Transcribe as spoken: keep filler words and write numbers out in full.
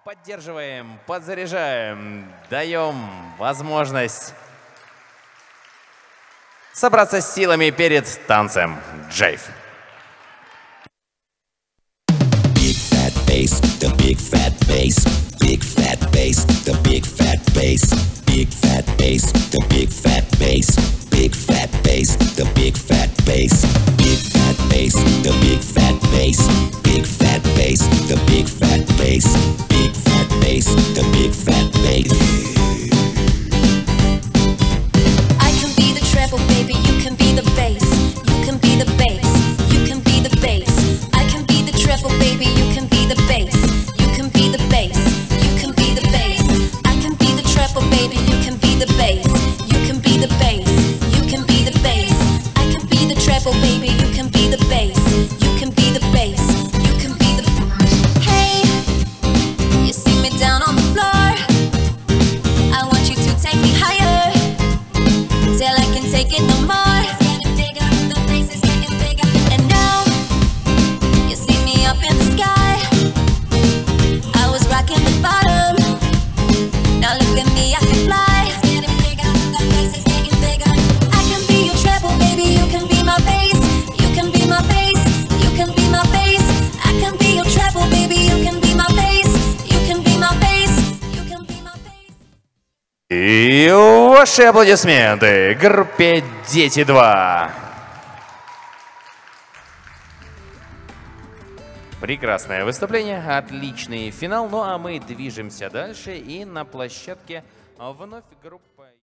Поддерживаем, подзаряжаем, даем возможность собраться с силами перед танцем джейв. Big fat bass, the big fat bass, big fat bass, the big fat bass, big fat bass, the big fat bass, big fat bass, the big fat bass, big fat bass, the big fat bass, big fat bass, the big fat bass, big fat bass, the big fat bass. I can be the treble, baby, you can be the bass. You can be the bass, you can be the bass. I can be the treble, baby, you can be the bass. You can be the bass, you can be the bass. I can be the treble, baby, you can be the bass. You can be the bass, you can be the bass. I can be the treble, baby, you can be the bass. You can be the bass, you can be the. Hey, you see me down on the floor. I want you to take me higher till I can take it no more. It's getting bigger, the bass is getting bigger. And now you see me up in the sky. I was rocking the bottom. Now look at me, I can fly. It's getting bigger, the bass is getting bigger. I can be your treble, baby, you can be my bass. You can be my bass, you can be my bass. I can be your treble, baby, you can be my bass. You can be my bass, you can be my bass. И ваши аплодисменты группе Дети два. Прекрасное выступление, отличный финал. Ну а мы движемся дальше, и на площадке вновь группа.